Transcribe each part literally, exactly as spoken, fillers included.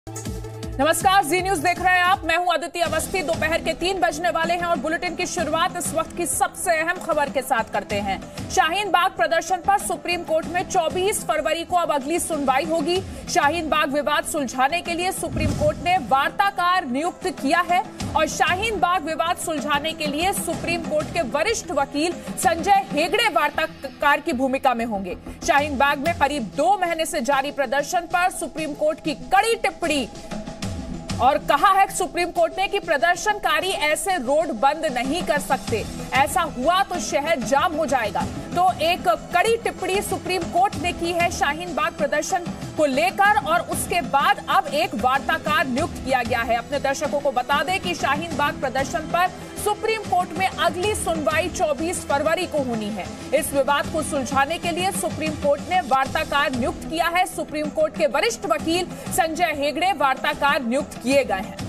नमस्कार, जी न्यूज देख रहे हैं आप। मैं हूं अदिति अवस्थी। दोपहर के तीन बजने वाले हैं और बुलेटिन की शुरुआत इस वक्त की सबसे अहम खबर के साथ करते हैं। शाहीन बाग प्रदर्शन पर सुप्रीम कोर्ट में चौबीस फरवरी को अब अगली सुनवाई होगी। शाहीन बाग विवाद सुलझाने के लिए सुप्रीम कोर्ट ने वार्ताकार नियुक्त किया है और शाहीन बाग विवाद सुलझाने के लिए सुप्रीम कोर्ट के वरिष्ठ वकील संजय हेगड़े वार्ताकार की भूमिका में होंगे। शाहीन बाग में करीब दो महीने से जारी प्रदर्शन पर सुप्रीम कोर्ट की कड़ी टिप्पणी और कहा है सुप्रीम कोर्ट ने कि प्रदर्शनकारी ऐसे रोड बंद नहीं कर सकते, ऐसा हुआ तो शहर जाम हो जाएगा। तो एक कड़ी टिप्पणी सुप्रीम कोर्ट ने की है शाहीन बाग प्रदर्शन को लेकर और उसके बाद अब एक वार्ताकार नियुक्त किया गया है। अपने दर्शकों को बता दें कि शाहीन बाग प्रदर्शन पर सुप्रीम कोर्ट में अगली सुनवाई चौबीस फरवरी को होनी है। इस विवाद को सुलझाने के लिए सुप्रीम कोर्ट ने वार्ताकार नियुक्त किया है। सुप्रीम कोर्ट के वरिष्ठ वकील संजय हेगड़े वार्ताकार नियुक्त किए गए हैं।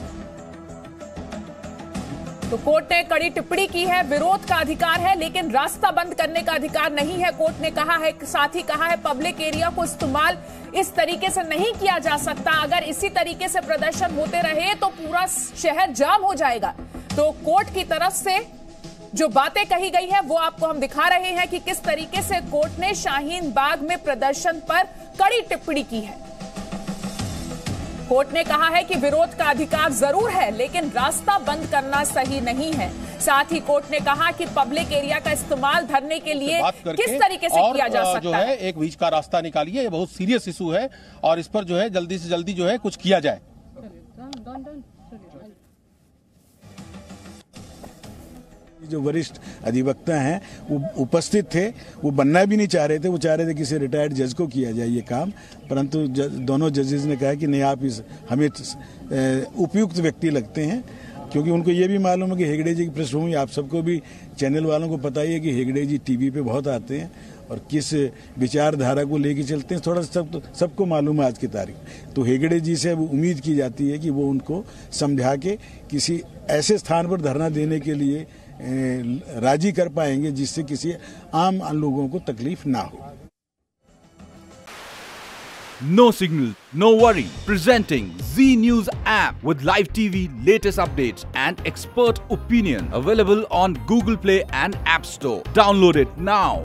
तो कोर्ट ने कड़ी टिप्पणी की है। विरोध का अधिकार है लेकिन रास्ता बंद करने का अधिकार नहीं है, कोर्ट ने कहा है। साथ ही कहा है पब्लिक एरिया को इस्तेमाल इस तरीके से नहीं किया जा सकता। अगर इसी तरीके से प्रदर्शन होते रहे तो पूरा शहर जाम हो जाएगा। तो कोर्ट की तरफ से जो बातें कही गई है वो आपको हम दिखा रहे हैं कि किस तरीके से कोर्ट ने शाहीन बाग में प्रदर्शन पर कड़ी टिप्पणी की है। कोर्ट ने कहा है कि विरोध का अधिकार जरूर है लेकिन रास्ता बंद करना सही नहीं है। साथ ही कोर्ट ने कहा कि पब्लिक एरिया का इस्तेमाल धरने के लिए किस तरीके से किया जा सकता जो है, है एक बीच का रास्ता निकालिए। ये बहुत सीरियस इशू है और इस पर जो है जल्दी से जल्दी जो है कुछ किया जाए। जो वरिष्ठ अधिवक्ता हैं वो उपस्थित थे, वो बनना भी नहीं चाह रहे थे। वो चाह रहे थे किसी रिटायर्ड जज को किया जाए ये काम, परंतु जज, दोनों जजेस ने कहा कि नहीं, आप इस हमें उपयुक्त व्यक्ति लगते हैं, क्योंकि उनको ये भी मालूम है कि हेगड़े जी की पृष्ठभूमि आप सबको भी, चैनल वालों को पता ही है कि हेगड़े जी टीवी पे बहुत आते हैं और किस विचारधारा को लेके चलते हैं, थोड़ा सब तो सबको मालूम है आज की तारीख। तो हेगड़े जी से अब उम्मीद की जाती है कि वो उनको समझा के किसी ऐसे स्थान पर धरना देने के लिए राजी कर पाएंगे जिससे किसी आम लोगों को तकलीफ ना हो। No signal, no worry. Presenting Z News app with live T V, latest updates and expert opinion. Available on Google Play and App Store. Download it now.